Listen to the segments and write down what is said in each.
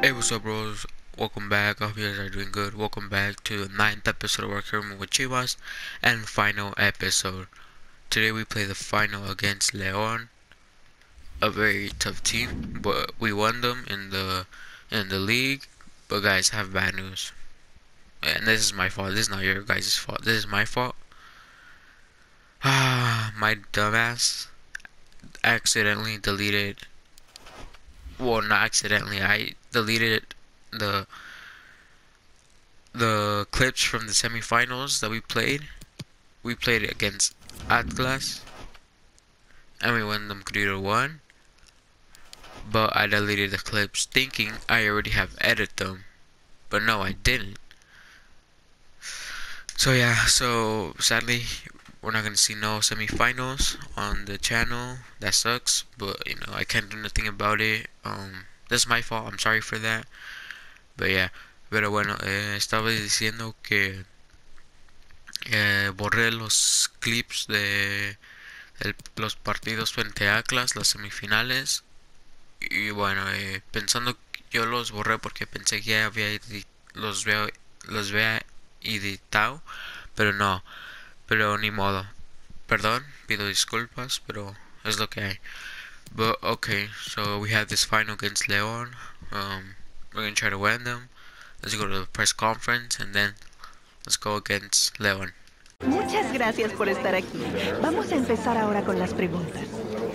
Hey, what's up, bros? Welcome back. I hope you guys are doing good. Welcome back to the 9th episode of our Kermit with Chivas and final episode. Today we play the final against Leon, a very tough team, but we won them in the league. But guys, I have bad news, and this is my fault. This is not your guys' fault. This is my fault. My dumbass accidentally deleted. Well, not accidentally. I deleted the clips from the semifinals that we played. We played it against Atlas, and we won them 3-1. But I deleted the clips thinking I already have edited them, but no, I didn't. So yeah, so sadly, we're not gonna see no semifinals on the channel. That sucks, but you know I can't do nothing about it. That's my fault. I'm sorry for that. But yeah, pero bueno, estaba diciendo que borré los clips de los partidos frente a Atlas, las semifinales. Y bueno, pensando que yo los borré porque pensé que ya los había editado, pero no, pero ni modo. Perdón, pido disculpas, pero es lo que hay. But okay, so we have this final against Leon. We're gonna try to win them. Let's go to the press conference and then let's go against Leon. Muchas gracias por estar aquí. Vamos a empezar ahora con las preguntas.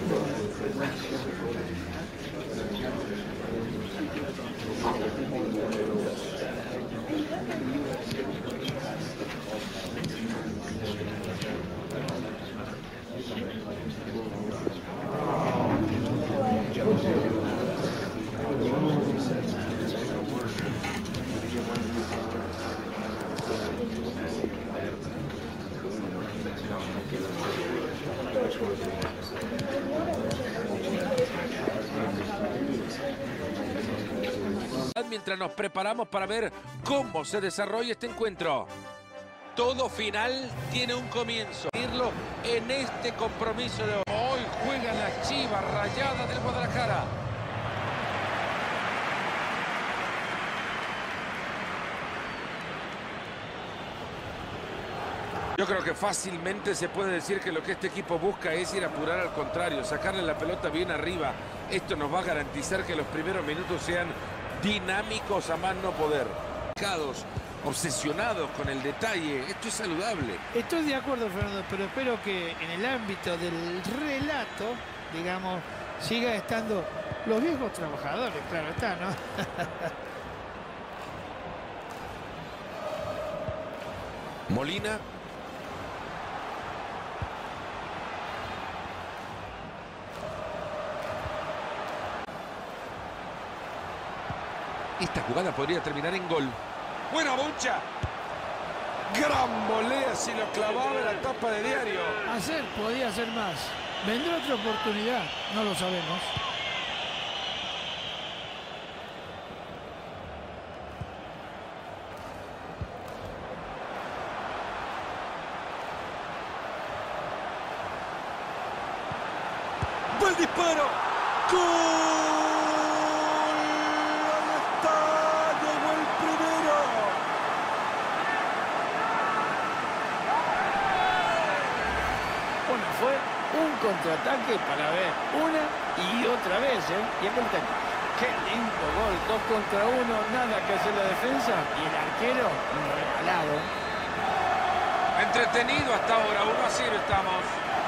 Mientras nos preparamos para ver cómo se desarrolla este encuentro. Todo final tiene un comienzo. Irlo en este compromiso de hoy. Hoy juegan las Chivas Rayadas del Guadalajara. Yo creo que fácilmente se puede decir que lo que este equipo busca es ir a apurar al contrario, sacarle la pelota bien arriba. Esto nos va a garantizar que los primeros minutos sean dinámicos a más no poder. Obsesionados con el detalle. Esto es saludable. Estoy de acuerdo, Fernando, pero espero que en el ámbito del relato, digamos, siga estando los viejos trabajadores, claro está, ¿no? Molina. Esta jugada podría terminar en gol. ¡Buena bocha! Gran volea si lo clavaba en la tapa de diario. Podía hacer más. ¿Vendrá otra oportunidad? No lo sabemos. ¡Buen disparo! ¡Gol! Fue un contraataque para ver una y otra vez, ¿eh? Y acá está. ¡Qué lindo gol! 2 contra 1, nada que hacer la defensa. Y el arquero, regalado. Entretenido hasta ahora, 1-0 estamos.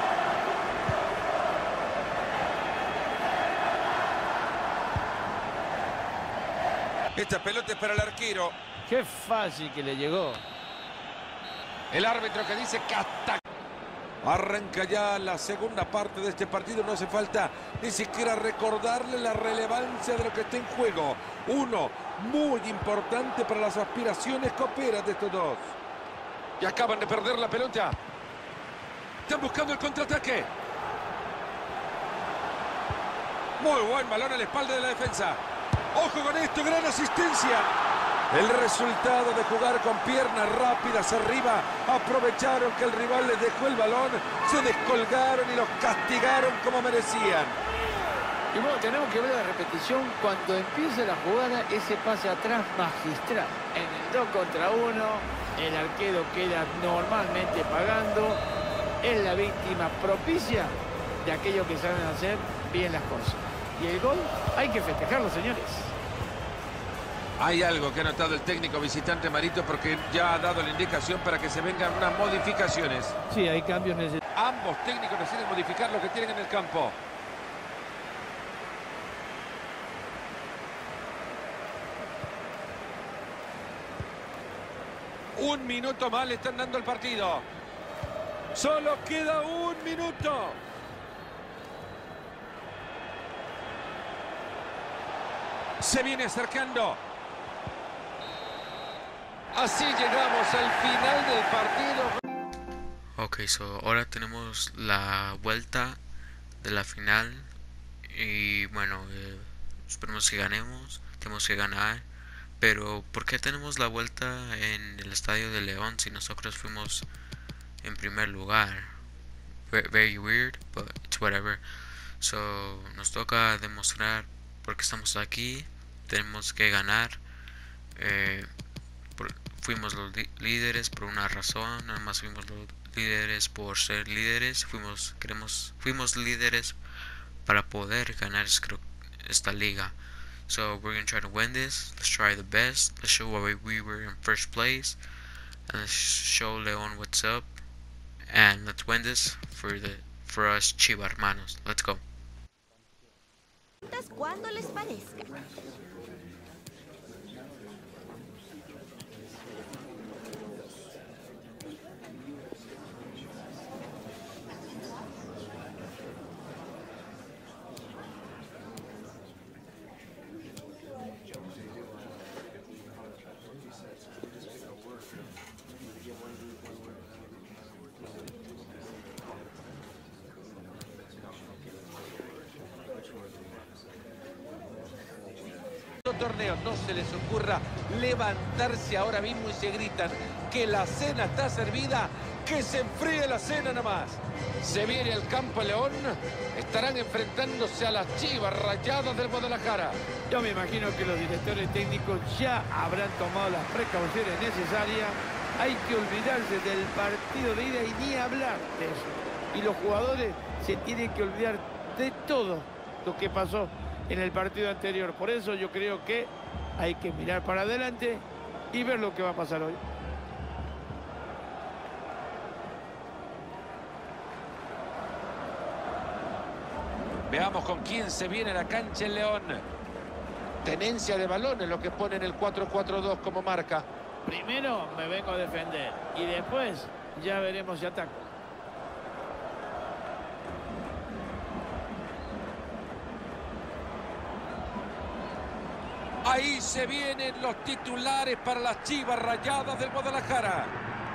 Esta pelota es para el arquero. ¡Qué fácil que le llegó! El árbitro que dice que hasta... Arranca ya la segunda parte de este partido. No hace falta ni siquiera recordarle la relevancia de lo que está en juego. Uno muy importante para las aspiraciones coperas de estos dos. Y acaban de perder la pelota. Están buscando el contraataque. Muy buen balón a la espalda de la defensa. Ojo con esto, gran asistencia. El resultado de jugar con piernas rápidas arriba, aprovecharon que el rival les dejó el balón, se descolgaron y los castigaron como merecían. Y bueno, tenemos que ver la repetición cuando empieza la jugada, ese pase atrás magistral. En el 2 contra 1, el arquero queda normalmente pagando. Es la víctima propicia de aquellos que saben hacer bien las cosas. Y el gol hay que festejarlo, señores. Hay algo que ha notado el técnico visitante Marito, porque ya ha dado la indicación para que se vengan unas modificaciones. Sí, hay cambios necesarios. Ambos técnicos deciden modificar lo que tienen en el campo. Un minuto más le están dando el partido. Solo queda un minuto. Se viene acercando. Así llegamos al final del partido. Ok, so ahora tenemos la vuelta de la final. Y bueno, esperemos que ganemos. Tenemos que ganar. Pero ¿por qué tenemos la vuelta en el Estadio de León si nosotros fuimos en primer lugar? Very weird, but it's whatever. So nos toca demostrar por qué estamos aquí. Tenemos que ganar. Fuimos los líderes por una razón. Nada más fuimos los líderes por ser líderes. Fuimos líderes para poder ganar esta liga. So we're gonna try to win this. Let's try the best. Let's show why we were in first place, and let's show Leon what's up. And let's win this for us Chiva hermanos. Let's go. Cuando les parezca. Torneo, no se les ocurra levantarse ahora mismo y se gritan que la cena está servida, que se enfríe la cena nomás. Se viene al campo León, estarán enfrentándose a las Chivas Rayadas del Guadalajara. Yo me imagino que los directores técnicos ya habrán tomado las precauciones necesarias. Hay que olvidarse del partido de ida y ni hablar de eso. Y los jugadores se tienen que olvidar de todo lo que pasó en el partido anterior. Por eso yo creo que hay que mirar para adelante y ver lo que va a pasar hoy. Veamos con quién se viene a la cancha el León. Tenencia de balón es lo que pone en el 4-4-2 como marca. Primero me vengo a defender y después ya veremos si ataco. Ahí se vienen los titulares para las Chivas Rayadas del Guadalajara.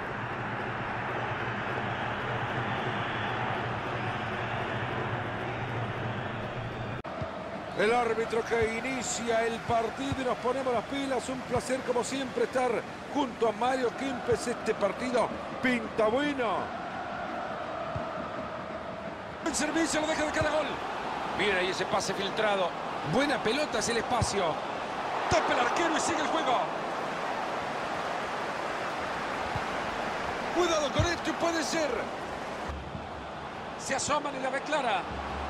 El árbitro que inicia el partido y nos ponemos las pilas. Un placer como siempre estar junto a Mario Kempes. Este partido pinta bueno. El servicio lo deja de cada gol. Miren ahí ese pase filtrado. Buena pelota hacia el espacio. Tapa el arquero y sigue el juego. Cuidado con esto, puede ser. Se asoman y la ve clara.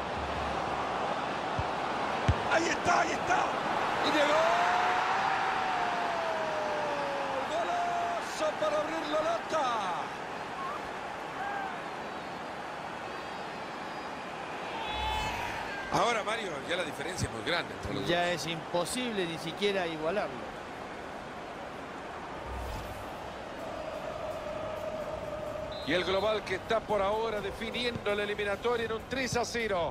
Ahí está, ahí está. Y llegó. Golazo para abrir la lata. Ahora, Mario, ya la diferencia es muy grande entre los dos. Ya es imposible ni siquiera igualarlo. Y el global que está por ahora definiendo la eliminatoria en un 3-0.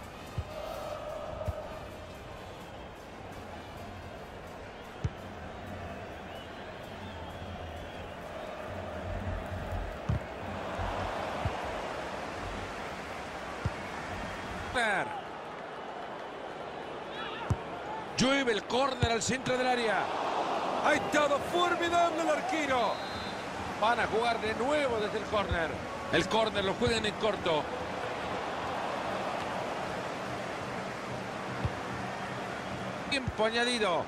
Llueve el córner al centro del área. Ha estado formidable el arquero. Van a jugar de nuevo desde el córner. El córner lo juegan en corto. Tiempo añadido.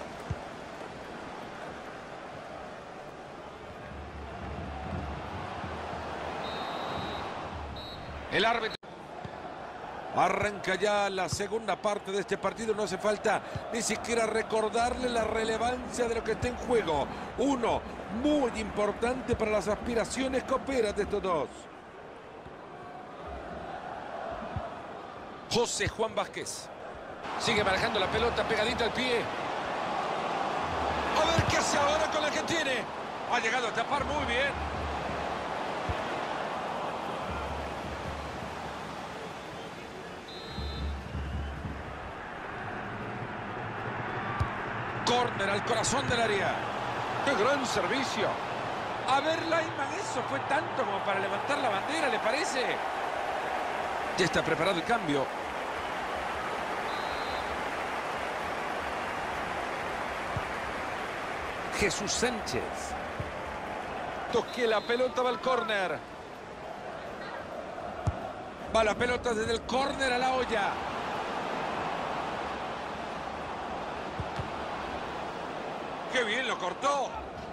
El árbitro. Arranca ya la segunda parte de este partido. No hace falta ni siquiera recordarle la relevancia de lo que está en juego. Uno muy importante para las aspiraciones que operan de estos dos. José Juan Vázquez. Sigue manejando la pelota pegadita al pie. A ver qué hace ahora con la que tiene. Ha llegado a tapar muy bien. Córner al corazón del área. ¡Qué gran servicio! A ver, Lyman, eso fue tanto como para levantar la bandera, ¿le parece? Ya está preparado el cambio. Jesús Sánchez. Toque la pelota, va al córner. Va la pelota desde el córner a la olla. ¡Qué bien lo cortó!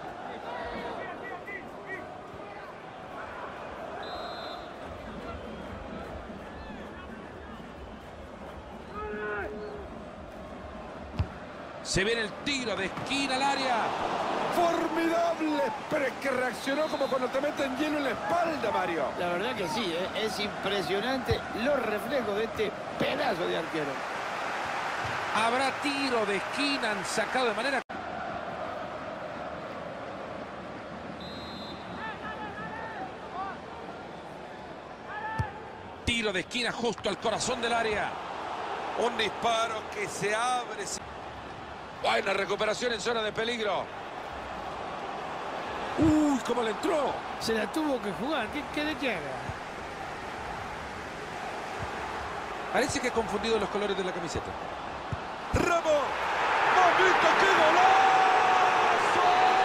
Se viene el tiro de esquina al área. ¡Formidable! Pero es que reaccionó como cuando te meten hielo en la espalda, Mario. La verdad que sí, es impresionante los reflejos de este pedazo de arquero. Habrá tiro de esquina, han sacado de manera... Tiro de esquina justo al corazón del área. Un disparo que se abre. Buena recuperación en zona de peligro. ¡Uy, cómo le entró! Se la tuvo que jugar. ¿Qué le queda? Parece que ha confundido los colores de la camiseta. ¡Ramos! ¡Mamita, qué golazo!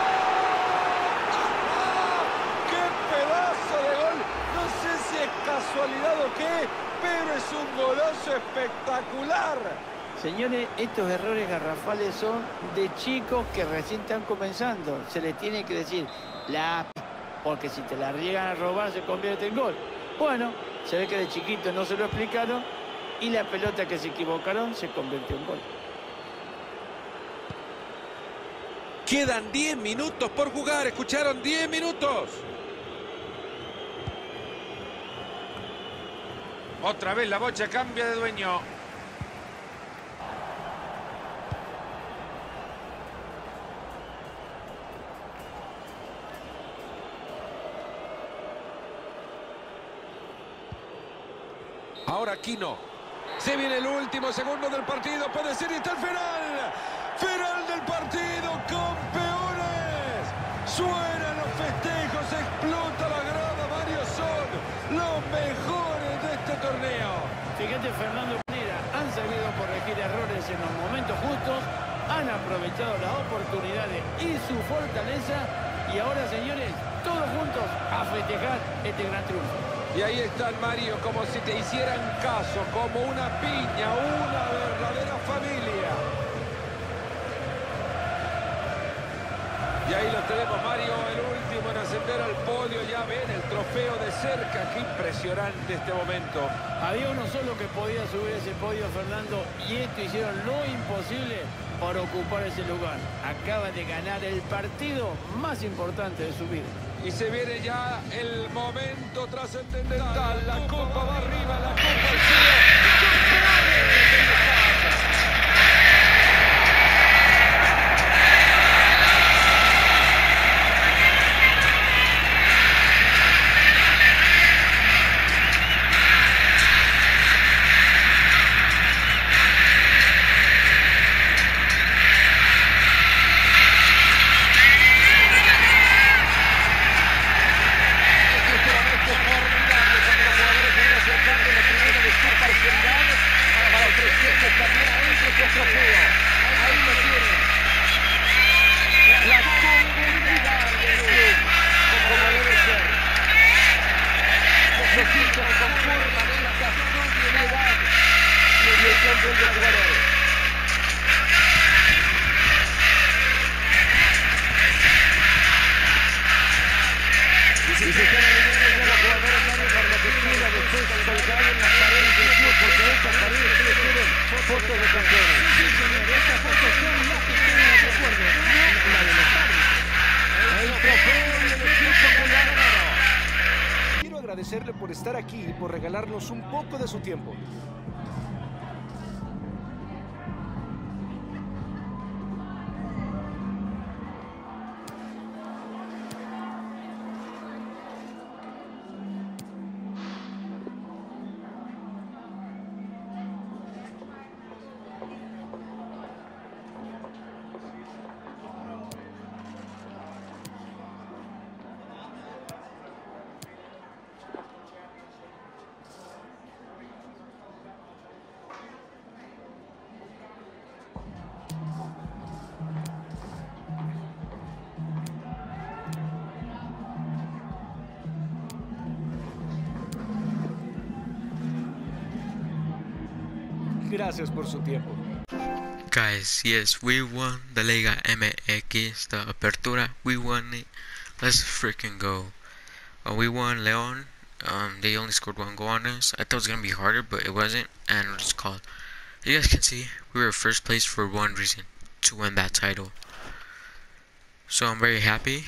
¡Qué pedazo de gol! No sé si es casualidad o qué, pero es un golazo espectacular. Señores, estos errores garrafales son de chicos que recién están comenzando. Se les tiene que decir, porque si te la llegan a robar se convierte en gol. Bueno, se ve que de chiquito no se lo explicaron y la pelota que se equivocaron se convirtió en gol. Quedan 10 minutos por jugar, escucharon, 10 minutos. Otra vez la bocha cambia de dueño. Ahora Aquino. Se viene el último segundo del partido. Puede ser y está el final. Final del partido. Campeones. Suenan los festejos. Explota la grada. Mario, son los mejores de este torneo. Fíjate, Fernando Pereira, han sabido corregir errores en los momentos justos. Han aprovechado las oportunidades y su fortaleza. Y ahora, señores, todos juntos a festejar este gran triunfo. Y ahí están, Mario, como si te hicieran caso, como una piña, una verdadera familia. Y ahí lo tenemos, Mario, el último en ascender al podio. Ya ven el trofeo de cerca. Qué impresionante este momento. Había uno solo que podía subir ese podio, Fernando, y esto hicieron lo imposible para ocupar ese lugar. Acaba de ganar el partido más importante de su vida. Y se viene ya el momento trascendental. La copa va arriba, la copa al cielo. agradecerle por estar aquí y por regalarnos un poco de su tiempo. Gracias por su tiempo. Guys, yes, we won the Liga MX, the Apertura. We won it. Let's freaking go. We won Leon. They only scored 1 goal on us. I thought it was gonna be harder, but it wasn't. And we're just called. You guys can see we were first place for one reason: to win that title. So I'm very happy.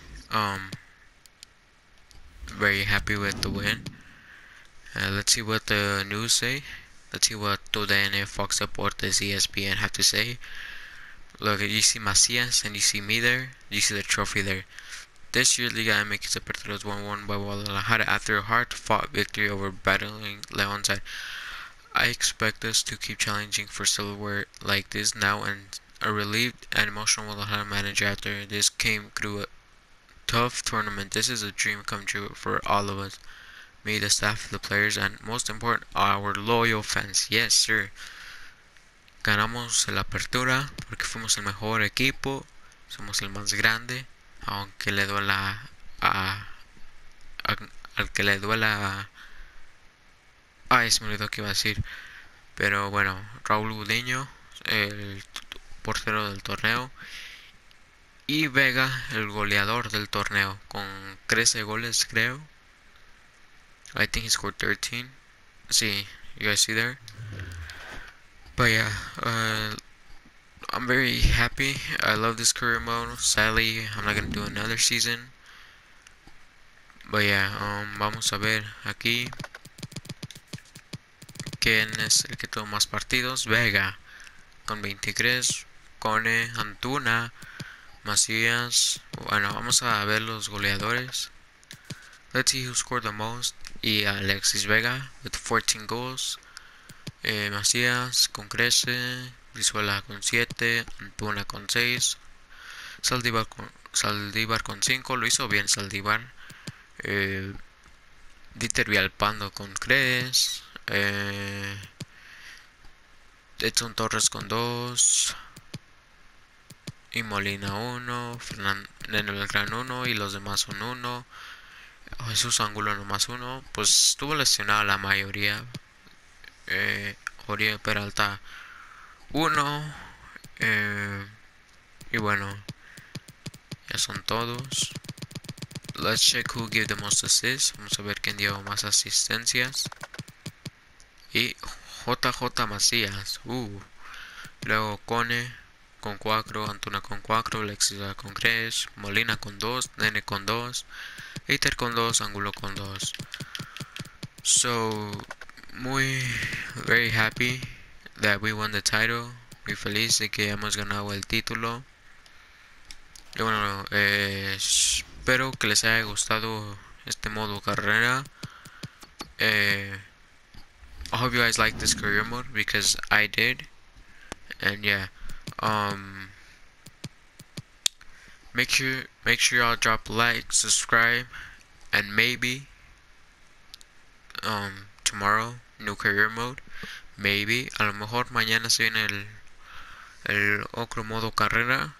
Very happy with the win. Let's see what the news say. Let's see what TUDN, Fox Deportes, ESPN have to say. Look, you see Macias and you see me there. You see the trophy there. This year's Liga MX Apertura was 1-1 by Guadalajara after a hard-fought victory over battling León side. I expect us to keep challenging for silverware like this now, and a relieved and emotional Guadalajara manager after this came through a tough tournament. This is a dream come true for all of us. Me, the staff, the players, and most important, our loyal fans. Yes, sir. Ganamos la apertura porque fuimos el mejor equipo, somos el más grande, aunque le duela al que le duela. Ay, se me olvidó que iba a decir. Pero bueno, Raúl Gudiño, el portero del torneo, y Vega, el goleador del torneo, con 13 goles, creo. I think he scored 13. See, you guys see there? But yeah, I'm very happy. I love this career mode. Sadly, I'm not gonna do another season. But yeah, vamos a ver aquí quién es el que tuvo más partidos. Vega con 23, Cone, Antuna, Macías. Bueno, vamos a ver los goleadores. Let's see who scored the most. Y Alexis Vega with 14 goals. Macías con 13. Brizuela con 7. Antuna con 6. Saldívar con 5. Lo hizo bien Saldívar. Dieter Villalpando con 3. Edson Torres con 2. Y Molina 1. Nene Beltrán 1. Y los demás son 1. Jesús Angulo nomás 1. Pues estuvo lesionado la mayoría. Jorge Peralta 1. Y bueno, ya son todos. Let's check who gave the most assists. Vamos a ver quién dio más asistencias. Y JJ Macías. Luego Cone con 4, Antuna con 4, Alexis con 3, Molina con 2, Nene con 2, Eiter con 2, Angulo con 2. So, very happy that we won the title. Muy feliz de que hemos ganado el título. Y bueno, espero que les haya gustado este modo carrera. I hope you guys like this career mode because I did. And yeah, make sure y'all drop a like, subscribe, and maybe tomorrow new career mode. Maybe a lo mejor mañana se viene el otro modo carrera.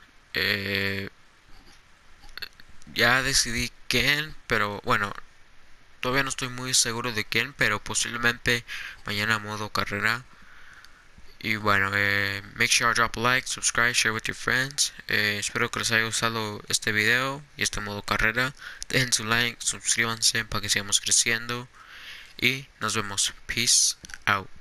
Ya decidí quién, pero bueno, todavía no estoy muy seguro de quién, pero posiblemente mañana modo carrera. Y bueno, make sure to drop a like, subscribe, share with your friends. Espero que les haya gustado este video y este modo carrera. Dejen su like, suscríbanse para que sigamos creciendo. Y nos vemos. Peace out.